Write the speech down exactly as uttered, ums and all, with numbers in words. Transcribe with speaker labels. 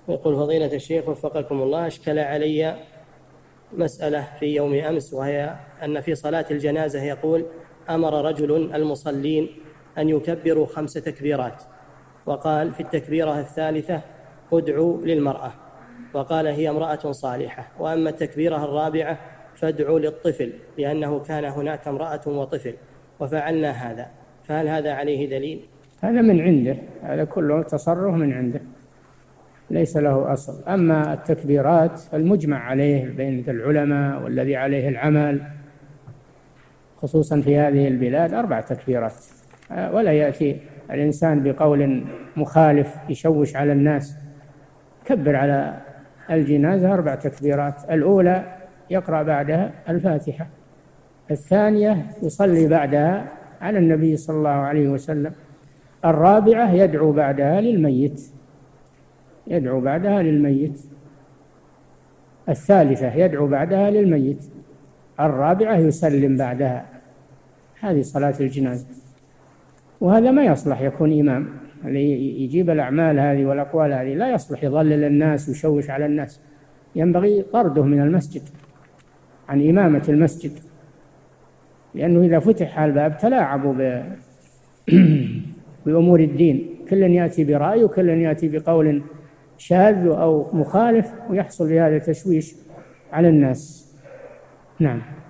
Speaker 1: يقول فضيلة الشيخ وفقكم الله، أشكل علي مسألة في يوم أمس، وهي أن في صلاة الجنازة يقول: أمر رجل المصلين أن يكبروا خمس تكبيرات، وقال في التكبيرة الثالثة: ادعوا للمرأة، وقال هي امرأة صالحة، وأما التكبيرة الرابعة فادعوا للطفل لأنه كان هناك امرأة وطفل، وفعلنا هذا، فهل هذا عليه دليل؟
Speaker 2: هذا من عنده، هذا كله تصرف من عنده ليس له أصل. أما التكبيرات المجمع عليه بين العلماء والذي عليه العمل خصوصا في هذه البلاد أربع تكبيرات، ولا يأتي الإنسان بقول مخالف يشوش على الناس. كبر على الجنازة أربع تكبيرات: الأولى يقرأ بعدها الفاتحة، الثانية يصلي بعدها على النبي صلى الله عليه وسلم، الرابعة يدعو بعدها للميت يدعو بعدها للميت الثالثة يدعو بعدها للميت، الرابعة يسلم بعدها. هذه صلاة الجنازة. وهذا ما يصلح يكون إمام، اللي يجيب الأعمال هذه والأقوال هذه لا يصلح يضلل الناس ويشوش على الناس، ينبغي طرده من المسجد عن إمامة المسجد، لأنه إذا فتح الباب تلاعبوا بأمور الدين، كل يأتي برأي وكل يأتي بقول شاذ أو مخالف، ويحصل بهذا تشويش على الناس. نعم.